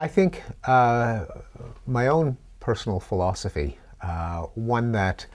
I think my own personal philosophy, one that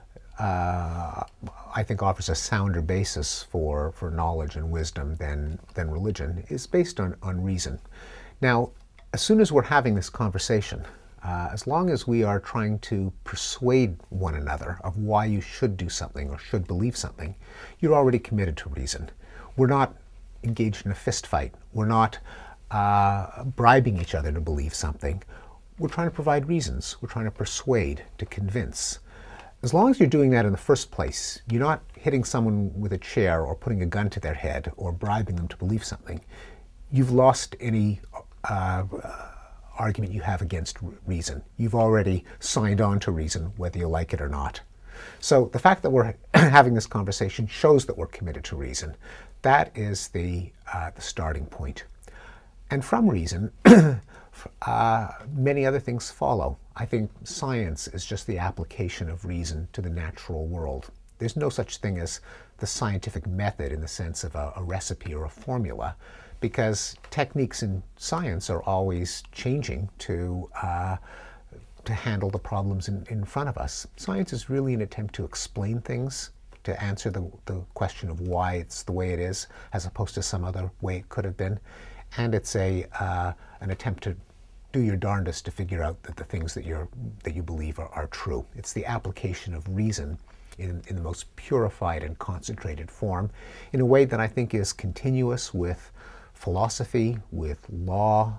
I think offers a sounder basis for knowledge and wisdom than religion, is based on reason. Now, as soon as we're having this conversation, as long as we are trying to persuade one another of why you should do something or should believe something, you're already committed to reason. We're not engaged in a fist fight. We're not bribing each other to believe something. We're trying to provide reasons. We're trying to persuade, to convince. As long as you're doing that in the first place, you're not hitting someone with a chair or putting a gun to their head or bribing them to believe something, you've lost any argument you have against reason. You've already signed on to reason, whether you like it or not. So the fact that we're having this conversation shows that we're committed to reason. That is the starting point. And from reason, many other things follow. I think science is just the application of reason to the natural world. There's no such thing as the scientific method in the sense of a recipe or a formula, because techniques in science are always changing to handle the problems in front of us. Science is really an attempt to explain things, to answer the question of why it's the way it is, as opposed to some other way it could have been. And it's an attempt to do your darndest to figure out that the things that you believe are true. It's the application of reason in the most purified and concentrated form, in a way that I think is continuous with philosophy, with law,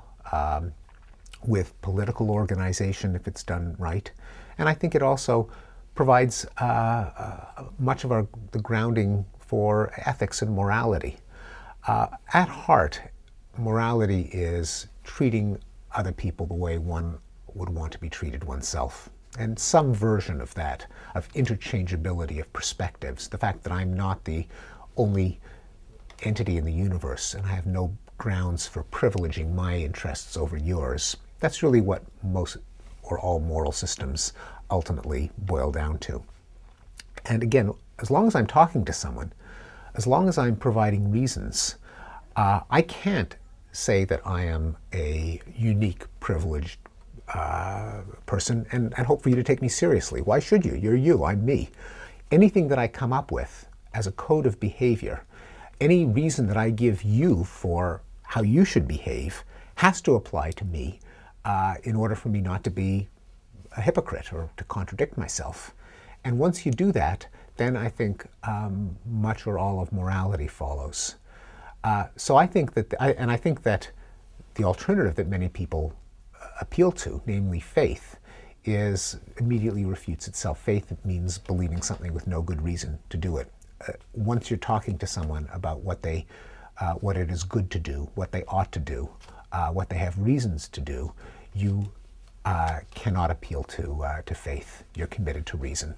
with political organization if it's done right. And I think it also provides much of the grounding for ethics and morality. At heart, morality is treating other people the way one would want to be treated oneself. And some version of that, of interchangeability of perspectives, the fact that I'm not the only entity in the universe and I have no grounds for privileging my interests over yours. That's really what most or all moral systems ultimately boil down to. And again, as long as I'm talking to someone, as long as I'm providing reasons, I can't say that I am a unique, privileged person and hope for you to take me seriously. Why should you? You're you, I'm me. Anything that I come up with as a code of behavior, any reason that I give you for how you should behave has to apply to me in order for me not to be a hypocrite or to contradict myself. And once you do that, then I think much or all of morality follows. So I think that, I think that the alternative that many people appeal to, namely faith, immediately refutes itself. Faith means believing something with no good reason to do it. Once you're talking to someone about what it is good to do, what they ought to do, what they have reasons to do, you cannot appeal to faith. You're committed to reason.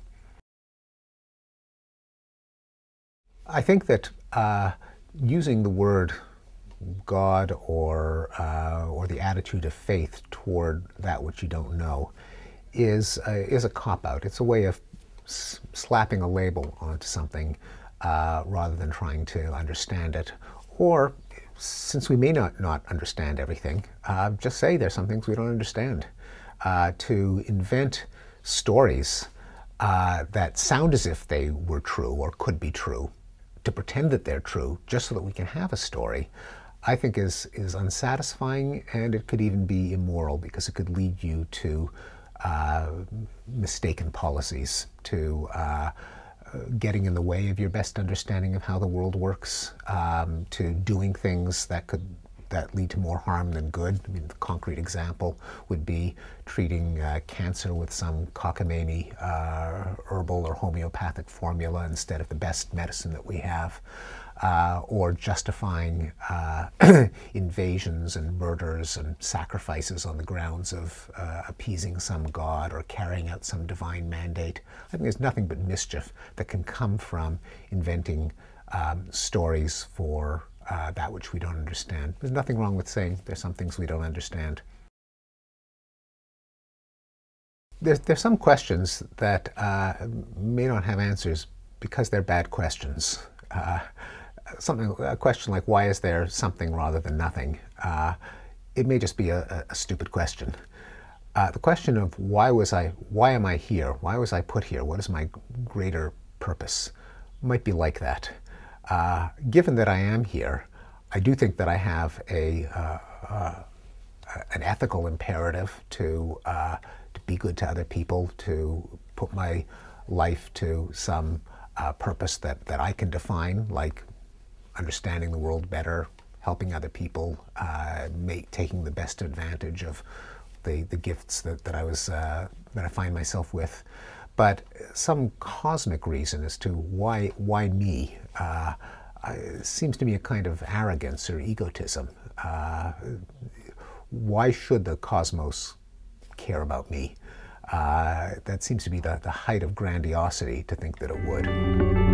I think that using the word God or the attitude of faith toward that which you don't know is a cop-out. It's a way of slapping a label onto something rather than trying to understand it. Or, since we may not understand everything, just say there's some things we don't understand. To invent stories that sound as if they were true or could be true, to pretend that they're true just so that we can have a story, I think is unsatisfying, and it could even be immoral because it could lead you to mistaken policies, to getting in the way of your best understanding of how the world works, to doing things that lead to more harm than good. I mean, the concrete example would be treating cancer with some cockamamie herbal or homeopathic formula instead of the best medicine that we have, or justifying invasions and murders and sacrifices on the grounds of appeasing some god or carrying out some divine mandate. I think there's nothing but mischief that can come from inventing stories for that which we don't understand. There's nothing wrong with saying there's some things we don't understand. There's some questions that may not have answers because they're bad questions. A question like, why is there something rather than nothing, it may just be a stupid question. The question of why am I here? Why was I put here? What is my greater purpose? Might be like that. Given that I am here, I do think that I have an ethical imperative to be good to other people, to put my life to some purpose that I can define, like understanding the world better, helping other people, taking the best advantage of the gifts that I find myself with. But some cosmic reason as to why me seems to me a kind of arrogance or egotism. Why should the cosmos care about me? That seems to be the height of grandiosity to think that it would.